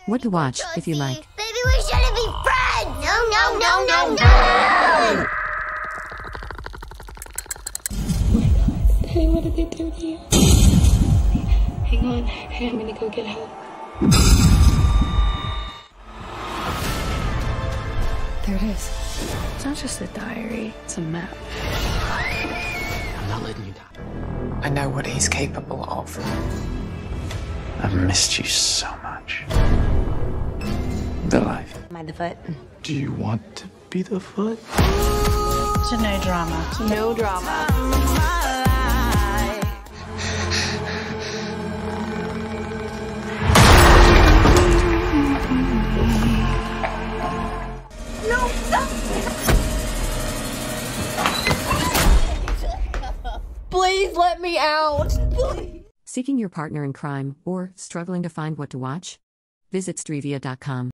What to watch, if you like. Baby, we shouldn't be friends! No, no, no, no, no! Hey, what did they do to you? Hang on. Hey, I'm gonna go get help. There it is. It's not just a diary, it's a map. I'm not letting you die. I know what he's capable of. I've missed you so much. The life. Am I the foot? Do you want to be the foot? To no drama. To no drama. No, stop! Please let me out. Please. Seeking your partner in crime or struggling to find what to watch? Visit Stryvia.com.